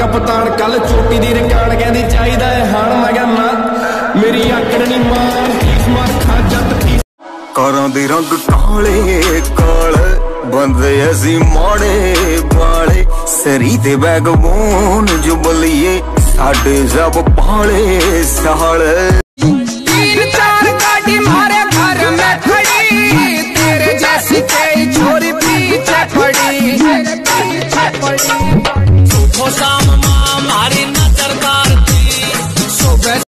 कप्तान कल चोटी दी रिकार्ड कहती चाहिदा है हाण मैं क्या ना मेरी आकड़ नहीं मार खा जट कारां दे रंग काले काल बंदे असी माड़े बाले सरी ते बैगबोन जुबलिए साडे जब पाले साल 3-4 गाड़ी मारे घर में खड़ी तेरे जैसी कई छोरी पीछे पड़ी सुबह शाम मां मारी नजर मारती सुबह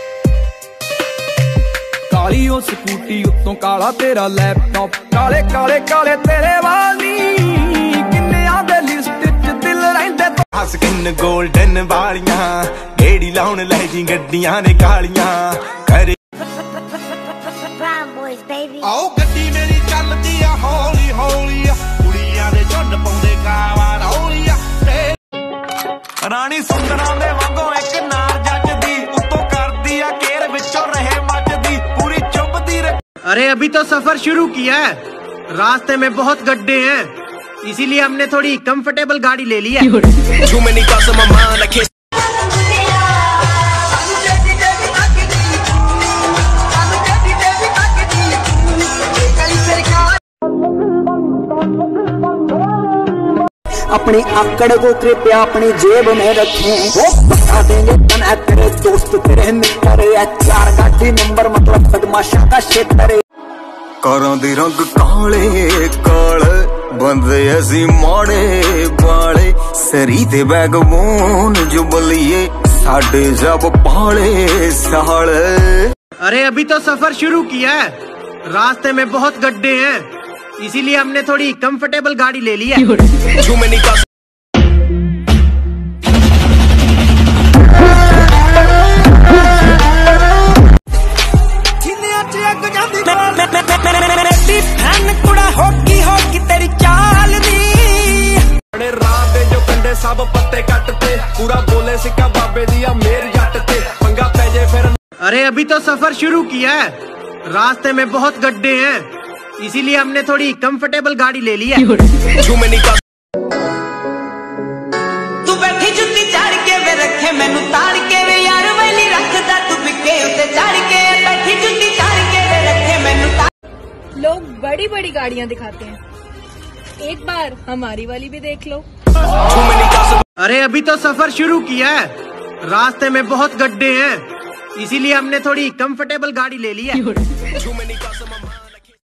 काली ओ स्कूटी उत्तों काला तेरा लैपटॉप काले काले काले तेरे वाली किन्नियां दे लिस्ट च दिल रहिंदे स्किन गोल्डन वालियां गेड़ी लाउन लै जी गड्डियां ने कालियां करे आओ गड्डी मेरी चलदी आ हौली हौली कुड़ियां दे झुंड पाउंदे कावा रौलिया रानी सुंदरां दे वांगो एक नार जੱਜਦੀ उत्तों करदी आ केर विचों रहे मचदी पूरी चुभदी अरे अभी तो सफर शुरू किया है, रास्ते में बहुत गड्ढे हैं, इसीलिए हमने थोड़ी कंफर्टेबल गाड़ी ले ली है। अपनी आकड़ को कृपया अपनी जेब में रखें, वो बता देंगे बना तेरे दोस्त तेरे मित्र या 4 गाड़ी नंबर मतलब बदमाशा का क्षेत्र। कारां दे रंग काले काल बंदे असी माड़े बाले सरी ते बैगबोन जुबलिए साडे जब पाले साल। अरे अभी तो सफर शुरू किया है, रास्ते में बहुत गड्ढे हैं, इसीलिए हमने थोड़ी कंफर्टेबल गाड़ी ले ली है। तेरी चाल दी रात दे जो कंडे सब पत्ते कटते पूरा बोले सिक्का बाबे दिया मेर जट ते पंगा पै जे फिर। अरे अभी तो सफर शुरू किया है, रास्ते में बहुत गड्ढे हैं, इसीलिए हमने थोड़ी कंफर्टेबल गाड़ी ले ली है। तू बैठी जुत्ती चढ़ के वे रखे मैनू ताड़ के वे यार वैली रखदा तू बिके उते चढ़ के बैठी जुत्ती चढ़ के वे रखे मैनू ताड़। लोग बड़ी बड़ी गाड़ियां दिखाते हैं, एक बार हमारी वाली भी देख लो। अरे अभी तो सफर शुरू किया है, रास्ते में बहुत गड्ढे हैं, इसीलिए हमने थोड़ी कंफर्टेबल गाड़ी ले ली है।